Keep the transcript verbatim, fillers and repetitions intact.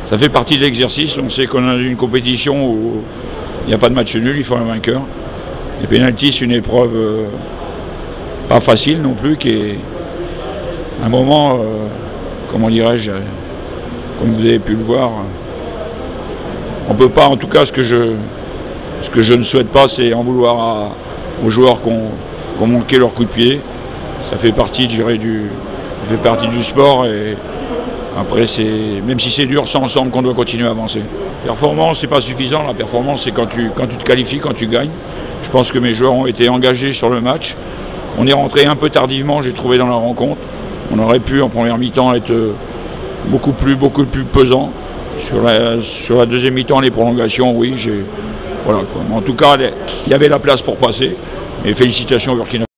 ça fait partie de l'exercice. On sait qu'on a une compétition où il n'y a pas de match nul, il faut un vainqueur. Les pénaltys, c'est une épreuve euh, pas facile non plus, qui est un moment, euh, comment dirais-je, comme vous avez pu le voir, on ne peut pas, en tout cas, ce que je, ce que je ne souhaite pas, c'est en vouloir à, aux joueurs qui ont, qui ont manqué leur coup de pied. Ça fait partie, je dirais, du, ça fait partie du sport, et après, c'est, même si c'est dur, c'est ensemble qu'on doit continuer à avancer. Performance, c'est pas suffisant. La performance, c'est quand tu, quand tu te qualifies, quand tu gagnes. Je pense que mes joueurs ont été engagés sur le match. On est rentré un peu tardivement, j'ai trouvé, dans la rencontre. On aurait pu, en première mi-temps, être beaucoup plus, beaucoup plus pesant. Sur la, sur la deuxième mi-temps, les prolongations, oui, j'ai, voilà, quoi. En tout cas, il y avait la place pour passer. Et félicitations au Burkina.